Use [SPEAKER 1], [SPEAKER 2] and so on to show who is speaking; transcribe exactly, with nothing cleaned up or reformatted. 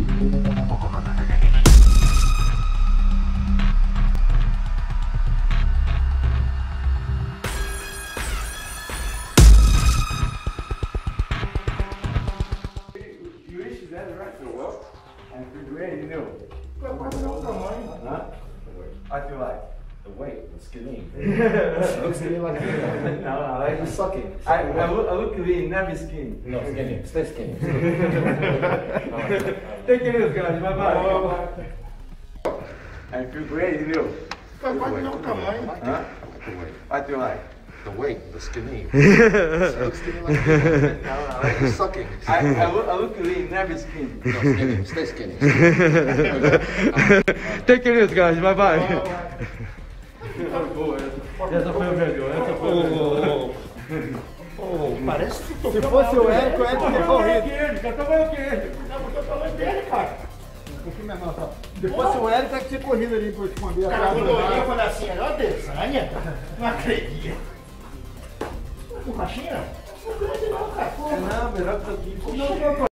[SPEAKER 1] I feel like
[SPEAKER 2] the weight, the skinny.
[SPEAKER 1] looks to me like a
[SPEAKER 2] No, no, like you're sucking.
[SPEAKER 1] I, I look, I look really never skin.
[SPEAKER 2] No, skinny. Stay skinny.
[SPEAKER 1] Take care of guys. Bye bye. I feel great, you know. Huh? I feel like
[SPEAKER 2] the weight, the skinny. Looks to me like a No, no, like you're sucking.
[SPEAKER 1] I, I look, I look really never skin.
[SPEAKER 2] No, skinny. Stay skinny.
[SPEAKER 1] Take care of guys. Bye bye. Essa foi o melhor. Essa foi o melhor.
[SPEAKER 3] Parece que
[SPEAKER 4] Se fosse o Érico, o Érico tinha corrido.
[SPEAKER 3] Já tomou o queijo. Não, porque eu falando dele, cara.
[SPEAKER 4] Um pouquinho menor, tá? Se fosse o Érico, é que tinha corrido ali pra esconder a
[SPEAKER 3] Cara,
[SPEAKER 4] cara.
[SPEAKER 3] quando eu olhei, eu falei assim, olha a Adesanya. Não acredito. O Rachinha? Não grande não, cara.
[SPEAKER 1] Não, melhor que eu aqui.
[SPEAKER 3] Não, não,